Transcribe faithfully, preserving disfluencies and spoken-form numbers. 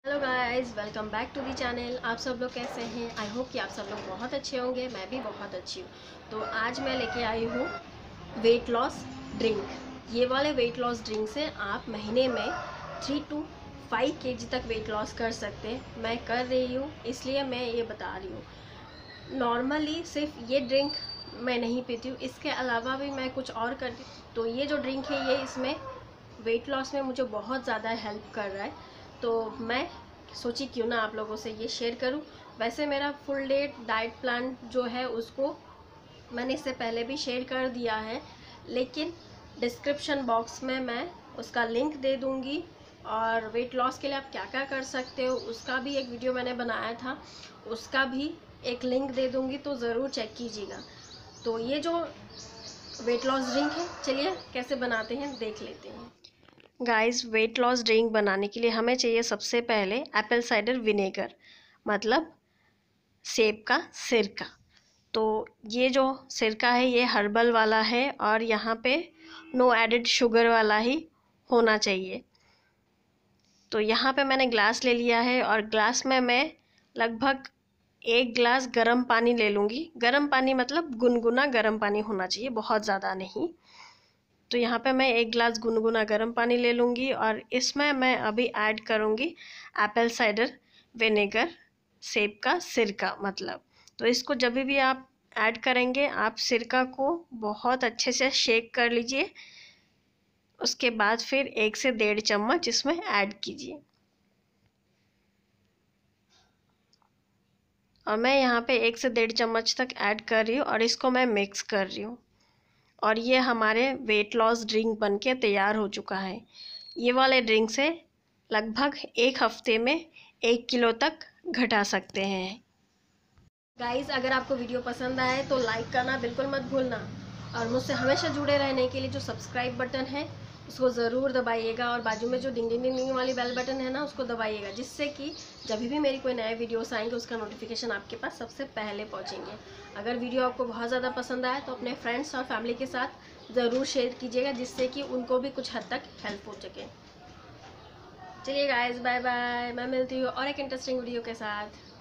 Hello guys, welcome back to the channel. आप सब लोग कैसे हैं? आई होप कि आप सब लोग बहुत अच्छे होंगे। मैं भी बहुत अच्छी हूँ। तो आज मैं लेके आई हूँ वेट लॉस ड्रिंक। ये वाले वेट लॉस ड्रिंक से आप महीने में थ्री टू फाइव के जी तक वेट लॉस कर सकते हैं। मैं कर रही हूँ, इसलिए मैं ये बता रही हूँ। नॉर्मली सिर्फ ये ड्रिंक मैं नहीं पीती हूँ, इसके अलावा भी मैं कुछ और करती हूँ। तो ये जो ड्रिंक है ये इसमें वेट लॉस में मुझे बहुत ज़्यादा हेल्प कर रहा है। तो मैं सोची क्यों ना आप लोगों से ये शेयर करूं। वैसे मेरा फुल डे डाइट प्लान जो है उसको मैंने इससे पहले भी शेयर कर दिया है, लेकिन डिस्क्रिप्शन बॉक्स में मैं उसका लिंक दे दूंगी। और वेट लॉस के लिए आप क्या क्या कर सकते हो उसका भी एक वीडियो मैंने बनाया था, उसका भी एक लिंक दे दूंगी, तो ज़रूर चेक कीजिएगा। तो ये जो वेट लॉस ड्रिंक है, चलिए कैसे बनाते हैं देख लेते हैं। गाइस, वेट लॉस ड्रिंक बनाने के लिए हमें चाहिए सबसे पहले एप्पल साइडर विनेगर, मतलब सेब का सिरका। तो ये जो सिरका है ये हर्बल वाला है और यहाँ पे नो एडेड शुगर वाला ही होना चाहिए। तो यहाँ पे मैंने ग्लास ले लिया है और ग्लास में मैं लगभग एक गिलास गर्म पानी ले लूँगी। गर्म पानी मतलब गुनगुना गर्म पानी होना चाहिए, बहुत ज़्यादा नहीं। तो यहाँ पे मैं एक गिलास गुनगुना गर्म पानी ले लूँगी और इसमें मैं अभी ऐड करूँगी एप्पल साइडर विनेगर, सेब का सिरका मतलब। तो इसको जब भी आप ऐड करेंगे आप सिरका को बहुत अच्छे से शेक कर लीजिए। उसके बाद फिर एक से डेढ़ चम्मच इसमें ऐड कीजिए। और मैं यहाँ पे एक से डेढ़ चम्मच तक ऐड कर रही हूँ और इसको मैं मिक्स कर रही हूँ। और ये हमारे वेट लॉस ड्रिंक बनके तैयार हो चुका है। ये वाले ड्रिंक से लगभग एक हफ्ते में एक किलो तक घटा सकते हैं। गाइस, अगर आपको वीडियो पसंद आए तो लाइक करना बिल्कुल मत भूलना और मुझसे हमेशा जुड़े रहने के लिए जो सब्सक्राइब बटन है उसको ज़रूर दबाइएगा और बाजू में जो डिंग डिंग डिंग वाली बेल बटन है ना उसको दबाइएगा, जिससे कि जब भी मेरी कोई नए वीडियोस आएंगे उसका नोटिफिकेशन आपके पास सबसे पहले पहुंचेंगे। अगर वीडियो आपको बहुत ज़्यादा पसंद आए तो अपने फ्रेंड्स और फैमिली के साथ ज़रूर शेयर कीजिएगा, जिससे कि उनको भी कुछ हद तक हेल्प हो सके। चलिए गाइस, बाय बाय। मैं मिलती हूँ और एक इंटरेस्टिंग वीडियो के साथ।